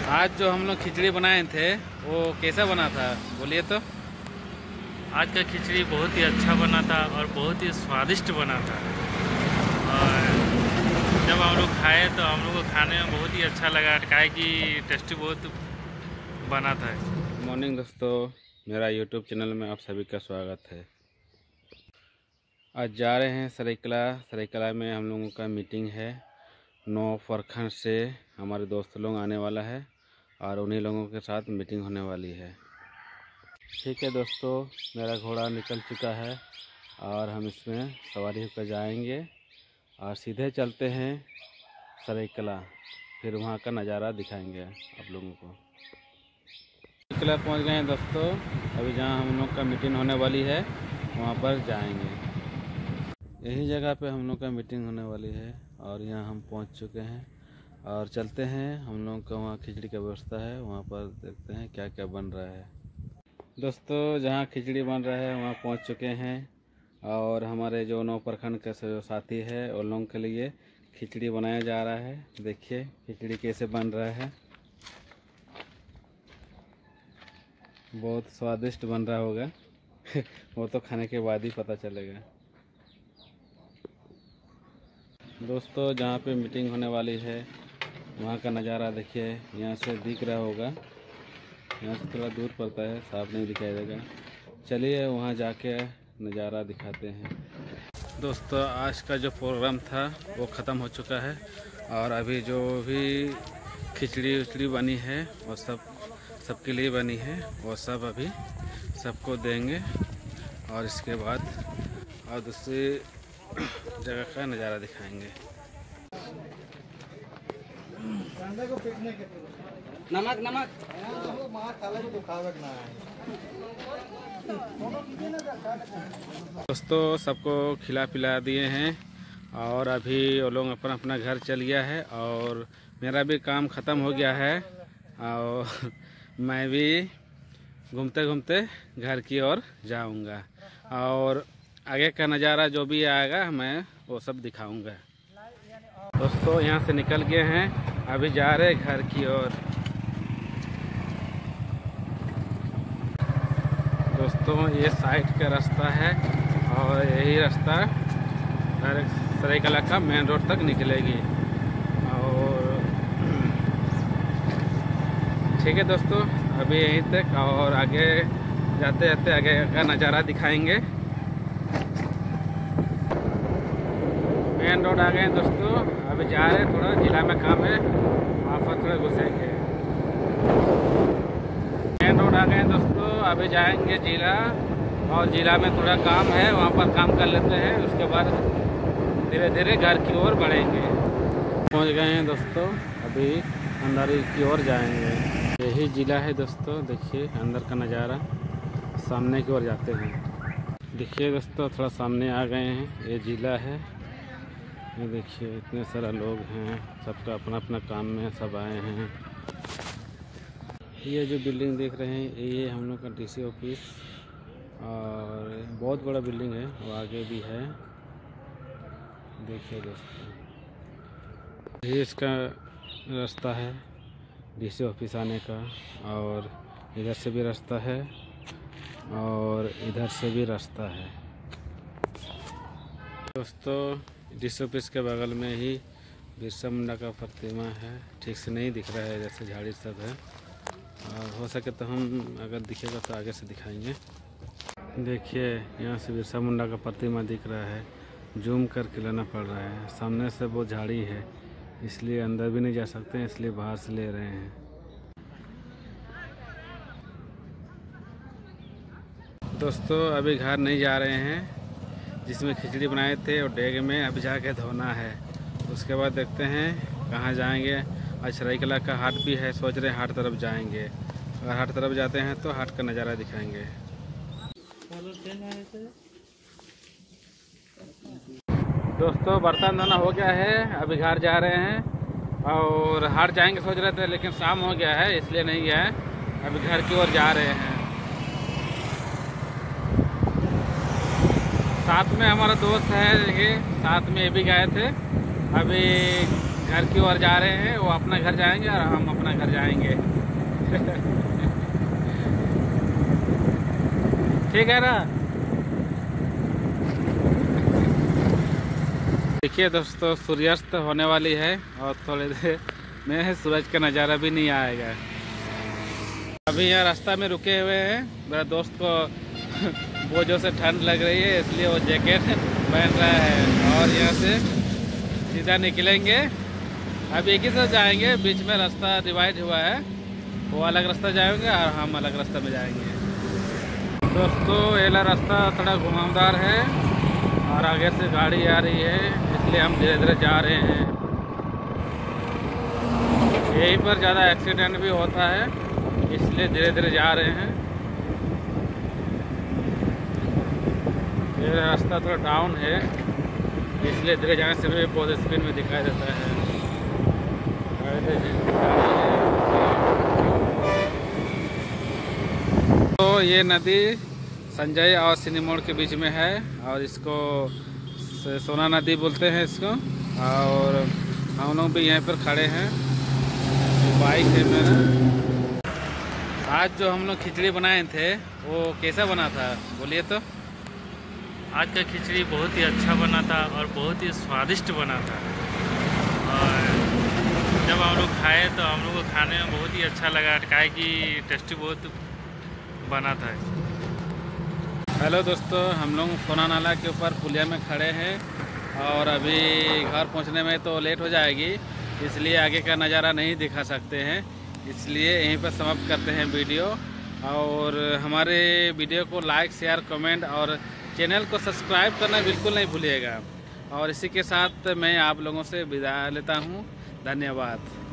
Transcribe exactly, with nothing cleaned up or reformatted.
आज जो हम लोग खिचड़ी बनाए थे वो कैसा बना था बोलिए तो। आज का खिचड़ी बहुत ही अच्छा बना था और बहुत ही स्वादिष्ट बना था। और जब हम लोग खाए तो हम लोग को खाने में बहुत ही अच्छा लगा, काहे कि टेस्टी बहुत बना था। मॉर्निंग दोस्तों, मेरा यूट्यूब चैनल में आप सभी का स्वागत है। आज जा रहे हैं सरायकला। सरायकला में हम लोगों का मीटिंग है। नौ प्रखंड से हमारे दोस्त लोग आने वाला है और उन्हीं लोगों के साथ मीटिंग होने वाली है। ठीक है दोस्तों, मेरा घोड़ा निकल चुका है और हम इसमें सवारी होकर जाएंगे और सीधे चलते हैं सरायकला। फिर वहाँ का नज़ारा दिखाएंगे आप लोगों को। सरायकला पहुँच गए हैं दोस्तों। अभी जहाँ हम लोग का मीटिंग होने वाली है वहाँ पर जाएंगे। यही जगह पे हम लोग का मीटिंग होने वाली है और यहाँ हम पहुँच चुके हैं और चलते हैं। हम लोग का वहाँ खिचड़ी का व्यवस्था है, वहाँ पर देखते हैं क्या क्या बन रहा है। दोस्तों, जहाँ खिचड़ी बन रहा है वहाँ पहुँच चुके हैं और हमारे जो नौ प्रखंड के जो साथी है उन लोगों के लिए खिचड़ी बनाया जा रहा है। देखिए खिचड़ी कैसे बन रहा है, बहुत स्वादिष्ट बन रहा होगा वो तो खाने के बाद ही पता चलेगा। दोस्तों, जहाँ पे मीटिंग होने वाली है वहाँ का नज़ारा देखिए। यहाँ से दिख रहा होगा, यहाँ से थोड़ा दूर पड़ता है, साफ नहीं दिखाई देगा। चलिए वहाँ जाके नज़ारा दिखाते हैं। दोस्तों, आज का जो प्रोग्राम था वो ख़त्म हो चुका है और अभी जो भी खिचड़ी उचड़ी बनी है वो सब सबके लिए बनी है, वो सब अभी सबको देंगे और इसके बाद और दूसरी जगह का नज़ारा दिखाएंगे। नमक नमक दोस्तों, सबको खिला पिला दिए हैं और अभी वो लोग अपना अपना घर चल गया है और मेरा भी काम ख़त्म हो गया है और मैं भी घूमते घूमते घर की ओर जाऊंगा और आगे का नज़ारा जो भी आएगा मैं वो सब दिखाऊंगा। दोस्तों, यहाँ से निकल गए हैं, अभी जा रहे घर की ओर। दोस्तों, ये साइड का रास्ता है और यही रास्ता डायरेक्ट सरायकला का मेन रोड तक निकलेगी। और ठीक है दोस्तों, अभी यहीं तक और आगे जाते जाते आगे का नज़ारा दिखाएंगे। मेन रोड आ गए दोस्तों, अभी जा रहे हैं, थोड़ा जिला में काम है वहाँ पर थोड़ा घुसेंगे। मेन रोड आ गए दोस्तों, अभी जाएंगे जिला और जिला में थोड़ा काम है, वहाँ पर काम कर लेते हैं, उसके बाद धीरे धीरे घर की ओर बढ़ेंगे। पहुँच गए हैं दोस्तों, अभी अंदर की ओर जाएंगे। यही जिला है दोस्तों, देखिए अंदर का नज़ारा। सामने की ओर जाते हैं। देखिए दोस्तों, थोड़ा सामने आ गए हैं, ये जिला है। ये देखिए इतने सारा लोग हैं, सबका अपना अपना काम में सब आए हैं। ये जो बिल्डिंग देख रहे हैं ये हम लोग का डीसी ऑफिस और बहुत बड़ा बिल्डिंग है, वो आगे भी है। देखिए दोस्तों, ये इसका रास्ता है डीसी ऑफिस आने का और इधर से भी रास्ता है और इधर से भी रास्ता है। दोस्तों, डीसी ऑफिस के बगल में ही बिरसा मुंडा का प्रतिमा है। ठीक से नहीं दिख रहा है, जैसे झाड़ी सब है और हो सके तो हम अगर दिखेगा तो आगे से दिखाएंगे। देखिए यहाँ से बिरसा मुंडा का प्रतिमा दिख रहा है, जूम करके लेना पड़ रहा है। सामने से वो झाड़ी है इसलिए अंदर भी नहीं जा सकते, इसलिए बाहर से ले रहे हैं। दोस्तों, अभी घर नहीं जा रहे हैं, जिसमें खिचड़ी बनाए थे और डेग में अभी जाके धोना है। उसके बाद देखते हैं कहाँ जाएंगे। आज सरायकला का हाट भी है, सोच रहे हैं हाट तरफ जाएंगे। अगर हाट तरफ जाते हैं तो हाट का नज़ारा दिखाएंगे। दोस्तों, बर्तन धोना हो गया है, अभी घर जा रहे हैं और हाट जाएंगे सोच रहे थे, लेकिन शाम हो गया है इसलिए नहीं गया है। अभी घर की ओर जा रहे हैं। साथ में हमारा दोस्त है, देखिए साथ में ये भी गए थे। अभी घर की ओर जा रहे हैं। वो अपना घर जाएंगे और हम अपना घर जाएंगे। ठीक है ना। देखिए दोस्तों, सूर्यास्त होने वाली है और थोड़ी देर में सूरज का नज़ारा भी नहीं आएगा। अभी यहाँ रास्ता में रुके हुए हैं। मेरा दोस्त को बोझों से ठंड लग रही है, इसलिए वो जैकेट पहन रहा है और यहाँ से सीधा निकलेंगे। अब एक ही साथ जाएंगे, बीच में रास्ता डिवाइड हुआ है। वो अलग रास्ता जाएंगे और हम अलग रास्ता में जाएंगे। दोस्तों ये रास्ता थोड़ा घुमावदार है और आगे से गाड़ी आ रही है, इसलिए हम धीरे धीरे जा रहे हैं। यहीं पर ज़्यादा एक्सीडेंट भी होता है, इसलिए धीरे धीरे जा रहे हैं। ये रास्ता थोड़ा डाउन है, इसलिए धीरे जाने से भी बहुत स्पीड में दिखाई देता है। तो ये नदी संजय और सिनीमोड़ के बीच में है और इसको सोना नदी बोलते हैं इसको। और हम लोग भी यहीं पर खड़े हैं। बाइक है मेरा। आज जो हम लोग खिचड़ी बनाए थे वो कैसा बना था बोलिए तो। आज का खिचड़ी बहुत ही अच्छा बना था और बहुत ही स्वादिष्ट बना था। और जब हम लोग खाए तो हम लोग को खाने में बहुत ही अच्छा लगा, काहे कि टेस्टी बहुत बना था। हेलो दोस्तों, हम लोग सोना नाला के ऊपर पुलिया में खड़े हैं और अभी घर पहुंचने में तो लेट हो जाएगी, इसलिए आगे का नज़ारा नहीं दिखा सकते हैं। इसलिए यहीं पर समाप्त करते हैं वीडियो। और हमारे वीडियो को लाइक, शेयर, कमेंट और चैनल को सब्सक्राइब करना बिल्कुल नहीं भूलिएगा। और इसी के साथ मैं आप लोगों से विदा लेता हूँ। धन्यवाद।